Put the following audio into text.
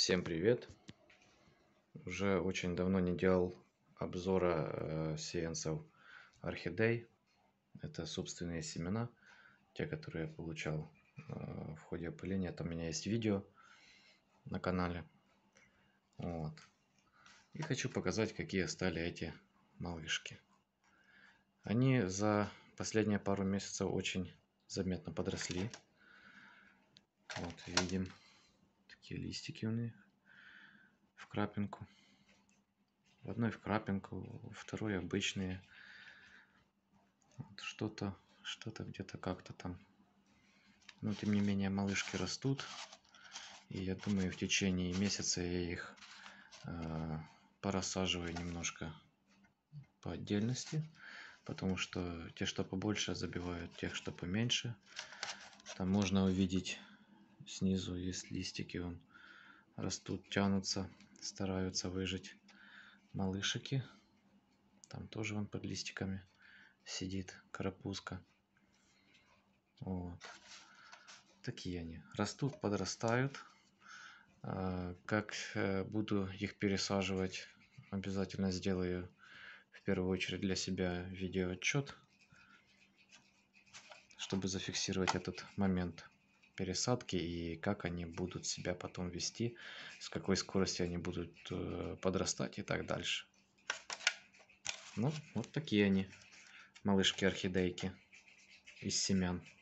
Всем привет! Уже очень давно не делал обзора сеянцев орхидей. Это собственные семена, те, которые я получал в ходе опыления. Там у меня есть видео на канале. Вот. И хочу показать, какие стали эти малышки. Они за последние пару месяцев очень заметно подросли. Вот видим такие листики у них в крапинку. В одной в крапинку, второй обычные. Вот что-то где-то как-то там. Но тем не менее малышки растут. И я думаю, в течение месяца я их порассаживаю немножко по отдельности. Потому что те, что побольше, забивают тех, что поменьше. Там можно увидеть снизу есть листики, вон растут, тянутся, стараются выжить малышики. Там тоже вон под листиками сидит карапузка. Вот. Такие они растут, подрастают. Как буду их пересаживать, обязательно сделаю в первую очередь для себя видеоотчет, чтобы зафиксировать этот момент пересадки и как они будут себя потом вести, с какой скоростью они будут подрастать и так дальше. Ну, вот такие они, малышки орхидейки из семян.